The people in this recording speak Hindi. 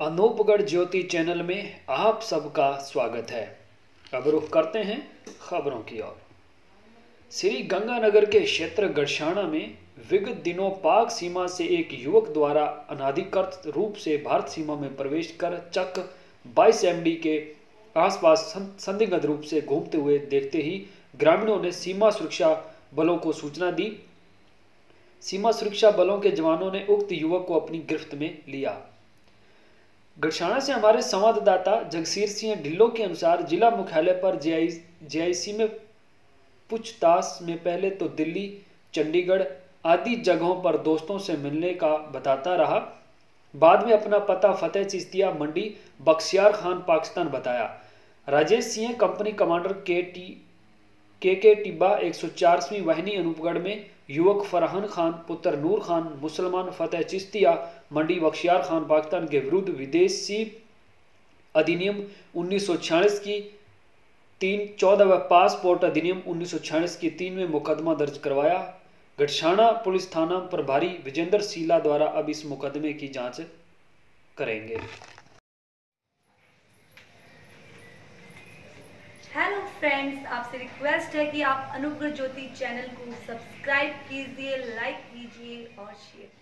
अनूपगढ़ ज्योति चैनल में आप सबका स्वागत है। अब रुख करते हैं खबरों की ओर। श्री गंगानगर के क्षेत्र गड़शाणा में विगत दिनों पाक सीमा से एक युवक द्वारा अनाधिकृत रूप से भारत सीमा में प्रवेश कर चक 22 MD के आसपास संदिग्ध रूप से घूमते हुए देखते ही ग्रामीणों ने सीमा सुरक्षा बलों को सूचना दी। सीमा सुरक्षा बलों के जवानों ने उक्त युवक को अपनी गिरफ्त में लिया। गड़शाणा से हमारे संवाददाता जगसीर सिंह ढिल्लों के अनुसार जिला मुख्यालय पर JIC में पूछताछ में पहले तो दिल्ली, चंडीगढ़ आदि जगहों पर दोस्तों से मिलने का बताता रहा। बाद में अपना पता फतेह चिश्तिया मंडी बख्तियार खान पाकिस्तान बताया। राजेश सिंह कंपनी कमांडर के टिब्बा 104वीं वाहिनी अनूपगढ़ में युवक फरहान खान पुत्र नूर खान मुसलमान फतेह चिश्तिया मंडी बख्तियार खान पाकिस्तान के विरुद्ध विदेशी अधिनियम 1946 की 314 व पासपोर्ट अधिनियम 1946 की 3 में मुकदमा दर्ज करवाया। गड़शाणा पुलिस थाना प्रभारी विजेंद्र सीला द्वारा अब इस मुकदमे की जांच करेंगे। हेलो फ्रेंड्स, आपसे रिक्वेस्ट है कि आप अनूपगढ़ ज्योति चैनल को सब्सक्राइब कीजिए, लाइक कीजिए और शेयर